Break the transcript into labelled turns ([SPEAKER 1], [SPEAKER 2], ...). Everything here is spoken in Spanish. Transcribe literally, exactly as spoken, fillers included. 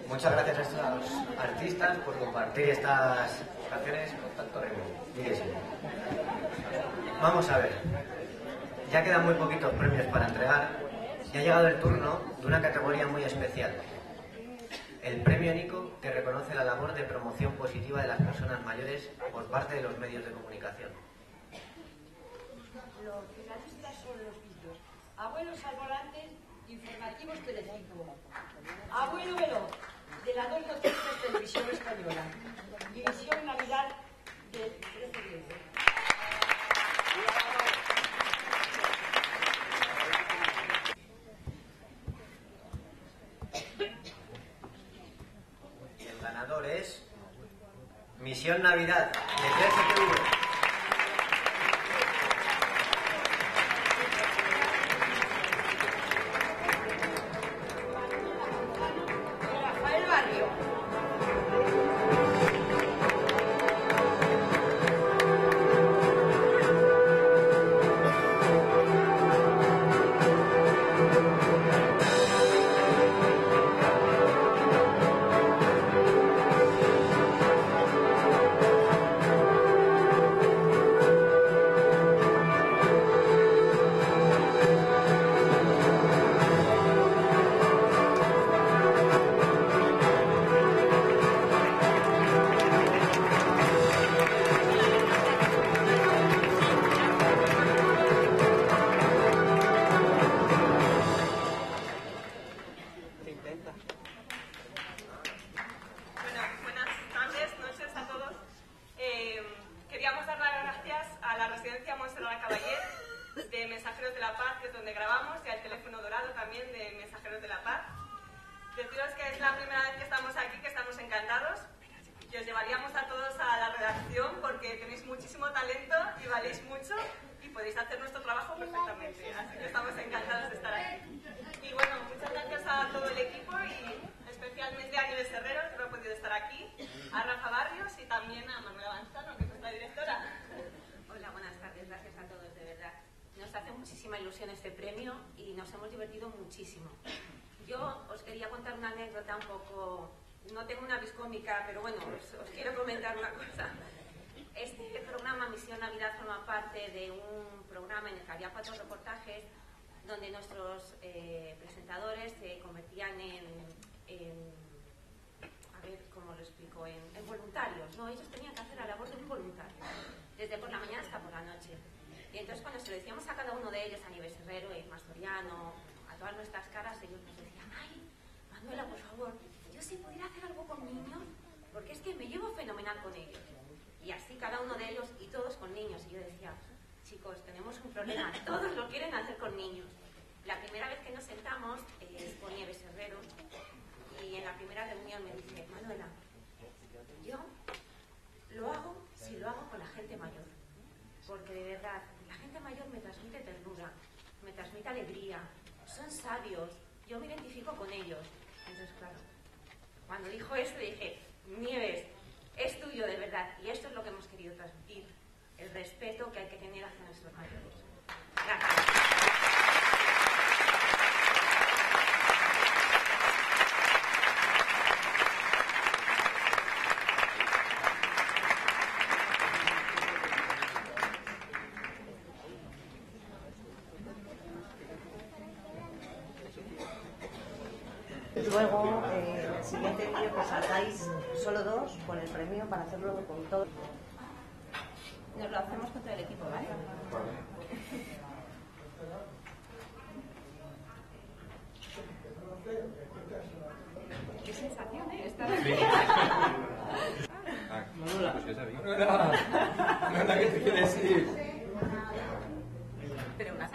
[SPEAKER 1] Muchas gracias a estos artistas por compartir estas canciones con tanto ritmo. Vamos a ver, ya quedan muy poquitos premios para entregar y ha llegado el turno de una categoría muy especial. El premio Nico, que reconoce la labor de promoción positiva de las personas mayores por parte de los medios de comunicación.
[SPEAKER 2] Los finalistas son los vídeos Abuelos al volante, informativos Telecinco, Abuelo Veloz, de la dos Noticias Televisión Española, División Navidad del trece de enero.
[SPEAKER 1] El ganador es Misión Navidad de trece T V.
[SPEAKER 3] Deciros que es la primera vez que estamos aquí, que estamos encantados, que os llevaríamos a todos a la redacción porque tenéis muchísimo talento y valéis mucho y podéis hacer nuestro trabajo perfectamente, así que estamos encantados de estar aquí. Y bueno, muchas gracias a todo el equipo y especialmente a Nieves Herrero, que no ha podido estar aquí, a Rafa Barrios y también a Manuela Manzano, que es nuestra directora.
[SPEAKER 4] Hola, buenas tardes, gracias a todos, de verdad. Nos hace muchísima ilusión este premio y nos hemos divertido muchísimo. Yo os quería contar una anécdota un poco, no tengo una vis cómica, pero bueno, os, os quiero comentar una cosa. Este programa, Misión Navidad, forma parte de un programa en el que había cuatro reportajes donde nuestros eh, presentadores se convertían en, en, a ver cómo lo explico, en, en voluntarios, ¿no? Ellos tenían que hacer la labor de un voluntario, desde por la mañana hasta por la noche. Y entonces cuando se lo decíamos a cada uno de ellos, a Nieves Herrero, a Isma Soriano, a todas nuestras caras, ellos nos decían: ay, Manuela, por favor, yo sí pudiera hacer algo con niños, porque es que me llevo fenomenal con ellos. Y así cada uno de ellos, y todos con niños. Y yo decía: chicos, tenemos un problema, todos lo quieren hacer con niños. La primera vez que nos sentamos eh, con Nieves Herrero, y en la primera reunión me dice: Manuela, yo lo hago si lo hago con la gente mayor, porque de verdad, la gente mayor me transmite ternura, me transmite alegría, son sabios, yo me identifico con ellos. Entonces, claro, cuando dijo esto dije: Nieves, es tuyo de verdad, y esto es lo que hemos querido transmitir, el respeto que hay que tener hacia nuestros mayores. Gracias.
[SPEAKER 5] Luego, eh, en el siguiente vídeo, pues salgáis solo dos con el premio para hacerlo con todo.
[SPEAKER 4] Nos lo hacemos con todo el equipo, ¿vale? Qué sensación, ¿eh? Estar aquí.
[SPEAKER 6] Manuela, Manuela, ¿qué te quieres ir?